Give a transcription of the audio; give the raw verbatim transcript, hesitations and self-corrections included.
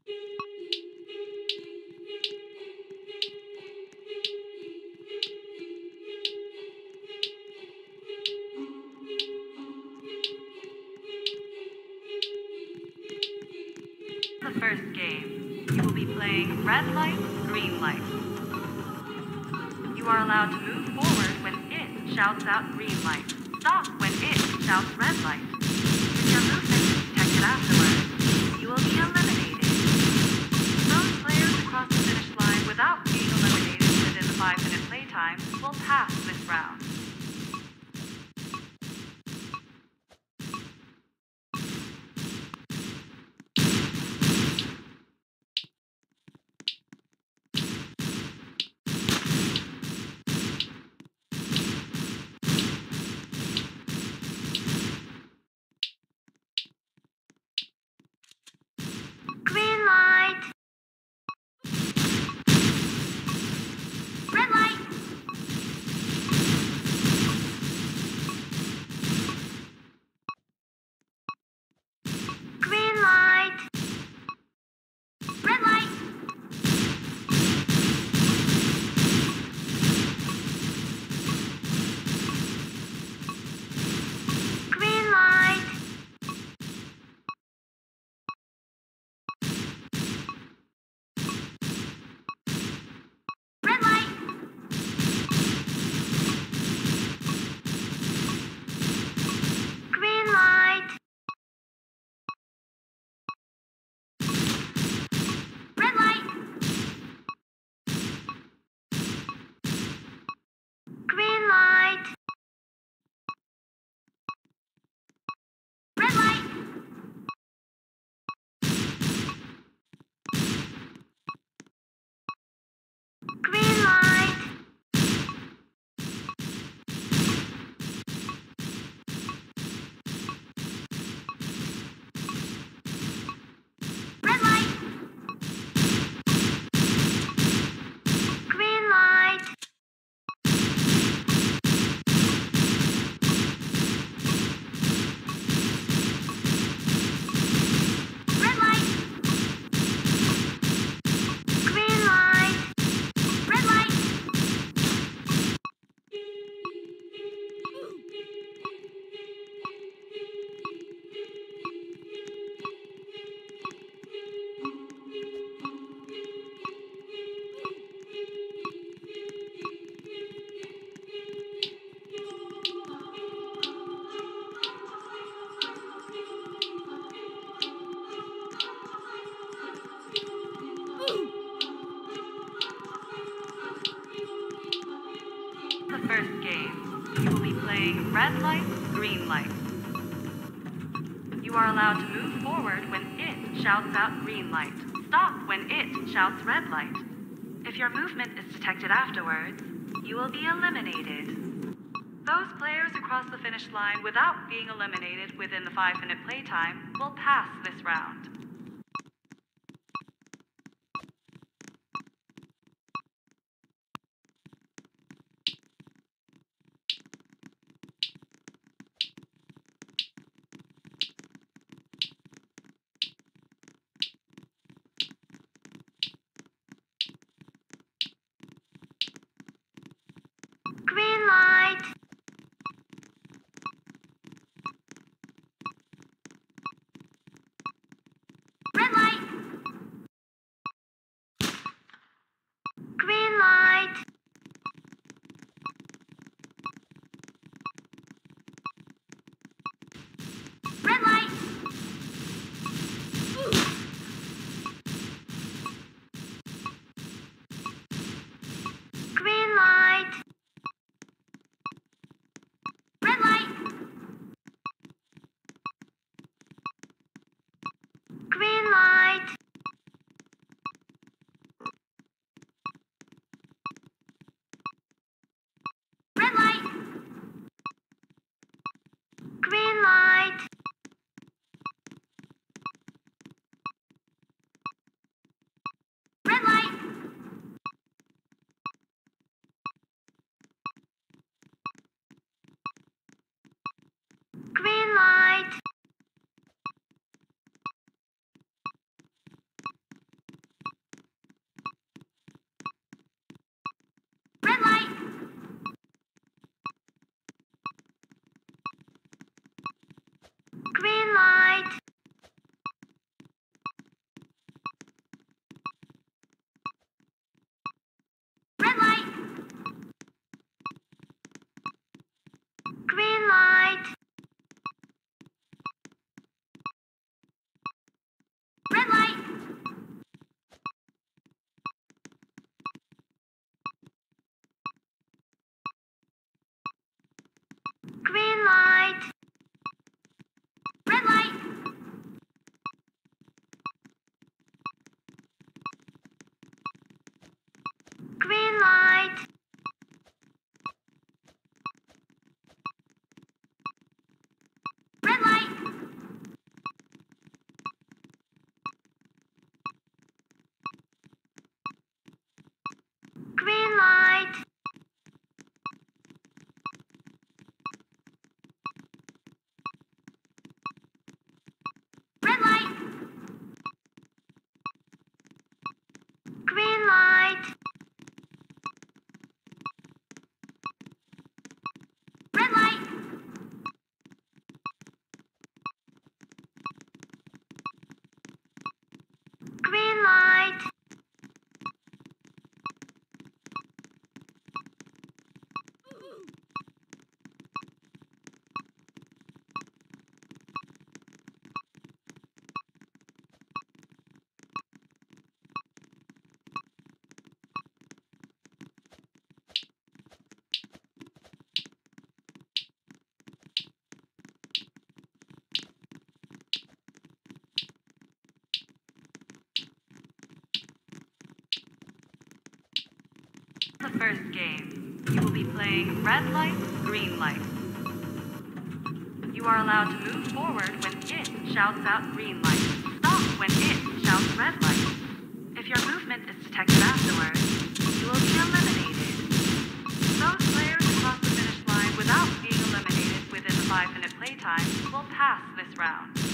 The first game, you will be playing red light, green light. You are allowed to move forward when it shouts out green light. Stop when it shouts red light. If your movement is detected afterwards, you will be eliminated. Those players across the finish line without being eliminated within the five-minute playtime will pass this round. Green light. Red light. Green light. Red light. Green light. Red light. Green light. Red light. Green light. Red light. Green light. Red light. Green light. Red light. Green light. Red light. The first game, you will be playing red light, green light. You are allowed to move forward when it shouts out green light. Stop when it shouts red light. If your movement is detected afterwards, you will be eliminated. Those players who cross the finish line without being eliminated within the five-minute playtime will pass this round. Green light. the first game. You will be playing red light, green light. You are allowed to move forward when it shouts out green light. Stop when it shouts red light. If your movement is detected afterwards, you will be eliminated. Those players who cross the finish line without being eliminated within the five-minute playtime will pass this round.